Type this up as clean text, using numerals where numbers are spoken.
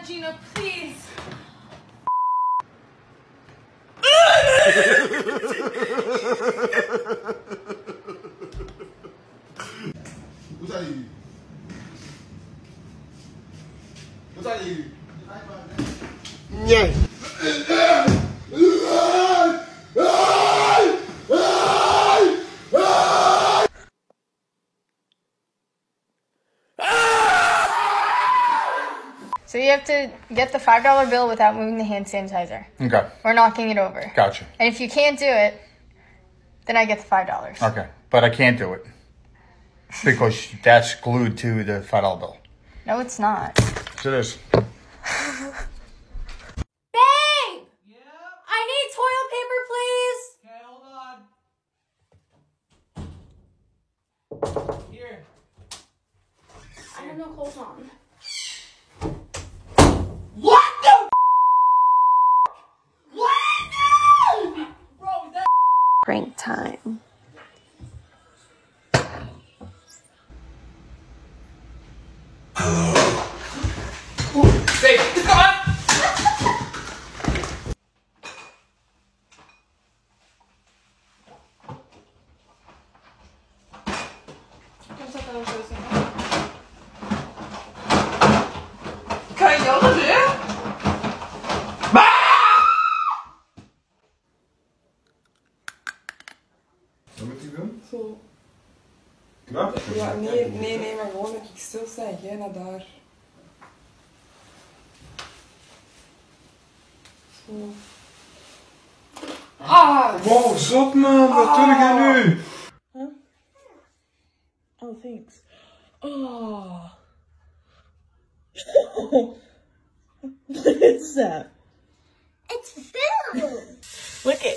on, Gina, please. Nie. So you have to get the $5 bill without moving the hand sanitizer. Okay. Or knocking it over. Gotcha. And if you can't do it, then I get the $5. Okay. But I can't do it. Because that's glued to the $5 bill. No, it's not. Yes, it is. Babe! Yeah? I need toilet paper, please. Okay, hold on. Here. I have no clothes on. What the What the Bro, that Prank time. Babe, come on! Kan jag göra det? Wat moet ik doen? Zo. Knap? Ja, nee, maar gewoon dat ik stil sta en jij naar daar. Zo. Ah! Wow, zot man, wat doe jij nu? Huh? Oh, thanks. Oh. What is that? It's food. Look at